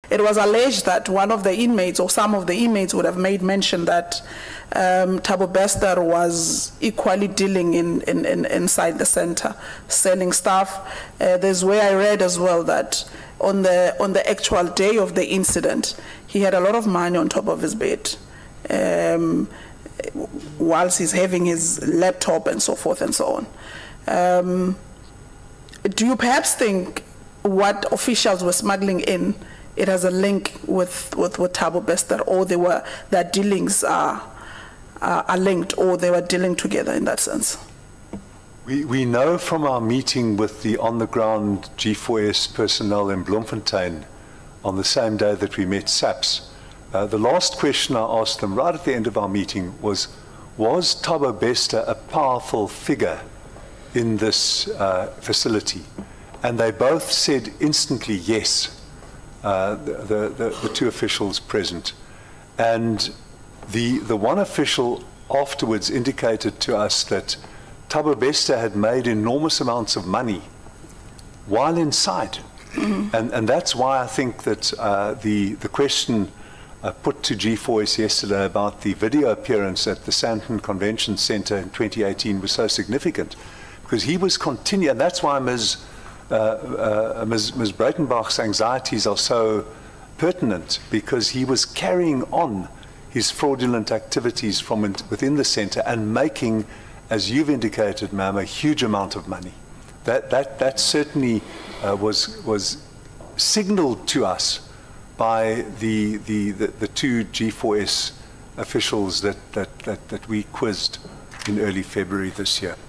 it was alleged that one of the inmates or some of the inmates would have made mention that Thabo Bester was equally dealing inside the center, selling stuff. There's where I read as well that on the actual day of the incident, he had a lot of money on top of his bed, whilst he's having his laptop and so forth and so on. Do you perhaps think what officials were smuggling in, it has a link with Thabo Bester, or their dealings are linked, or they were dealing together in that sense? We know from our meeting with the on-the-ground G4S personnel in Bloemfontein on the same day that we met SAPS, the last question I asked them right at the end of our meeting was Thabo Bester a powerful figure in this facility? And they both said instantly yes, the two officials present. And the one official afterwards indicated to us that Thabo Bester had made enormous amounts of money while inside. Mm-hmm. And that's why I think that the question put to G4S yesterday about the video appearance at the Sandton Convention Center in 2018 was so significant, because he was continuing, and that's why Ms. Breitenbach's anxieties are so pertinent, because he was carrying on his fraudulent activities from within the center and making, as you've indicated, ma'am, a huge amount of money. That certainly was signaled to us by the two G4S officials that we quizzed in early February this year.